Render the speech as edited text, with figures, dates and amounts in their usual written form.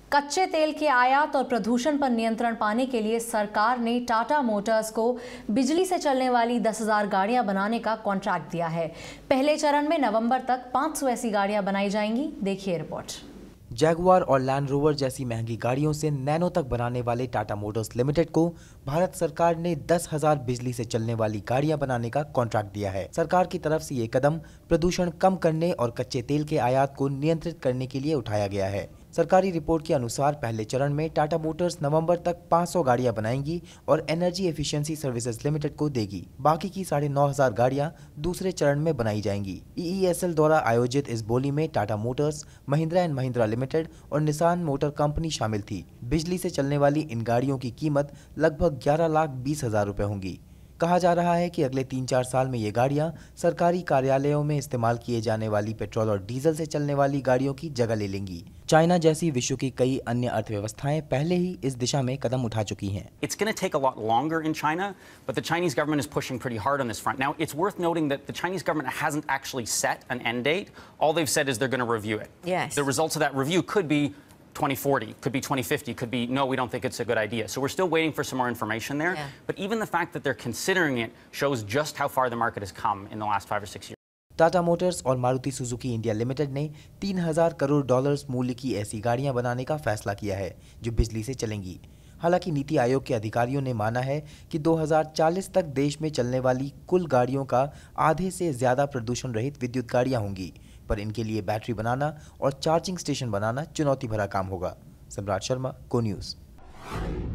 कच्चे तेल के आयात और प्रदूषण पर नियंत्रण पाने के लिए सरकार ने टाटा मोटर्स को बिजली से चलने वाली 10,000 गाड़ियां बनाने का कॉन्ट्रैक्ट दिया है। पहले चरण में नवंबर तक 500 ऐसी गाड़ियां बनाई जाएंगी। देखिए रिपोर्ट। जैगुआर और लैंड रोवर जैसी महंगी गाड़ियों से नैनो तक बनाने वाले टाटा मोटर्स लिमिटेड को भारत सरकार ने 10,000 बिजली से चलने वाली गाड़ियां बनाने का कॉन्ट्रैक्ट दिया है। सरकार की तरफ से ये कदम प्रदूषण कम करने और कच्चे तेल के आयात को नियंत्रित करने के लिए उठाया गया है। सरकारी रिपोर्ट के अनुसार पहले चरण में टाटा मोटर्स नवंबर तक 500 गाड़ियां बनाएंगी और एनर्जी एफिशिएंसी सर्विसेज लिमिटेड को देगी। बाकी की 9,500 गाड़ियां दूसरे चरण में बनाई जाएंगी। EESL द्वारा आयोजित इस बोली में Tata Motors, Mahindra and Mahindra limited और निसान मोटर कंपनी शामिल थी। बिजली से चलने वाली इन गाड़ियों की कीमत लगभग 11,20,000 रुपए होंगी। कहा जा रहा है कि अगले 3-4 साल में ये गाड़ियां सरकारी कार्यालयों में इस्तेमाल किए जाने वाली पेट्रोल और डीजल से चलने वाली गाड़ियों की जगह ले लेंगी। चाइना जैसी विश्व की कई अन्य अर्थव्यवस्थाएं पहले ही इस दिशा में कदम उठा चुकी हैं। It's going to take a lot longer in China, but the Chinese government is pushing pretty hard on this front. Now, it's worth noting that the Chinese government hasn't actually set an end date. All they've said is they're going to review it. Yes. The results of that review could be 2040, could be 2050, could be, no, we don't think it's a good idea. So we're still waiting for some more information there. Yeah. But even the fact that they're considering it shows just how far the market has come in the last 5 or 6 years. Tata Motors और Maruti Suzuki India limited ने 3,000 crore dollars मूल्य की ऐसी गाड़ियां बनाने का फैसला किया है जो बिजली से चलेंगी। हालांकि नीति आयोग के अधिकारियों ने माना है कि 2040 तक देश में चलने वाली कुल गाड़ियों का आधे से ज्यादा प्रदूषण रहित विद्युत गाड़ियां होंगी, पर इनके लिए बैटरी बनाना और चार्जिंग स्टेशन बनाना चुनौती भरा काम होगा। सम्राट शर्मा, को न्यूज़।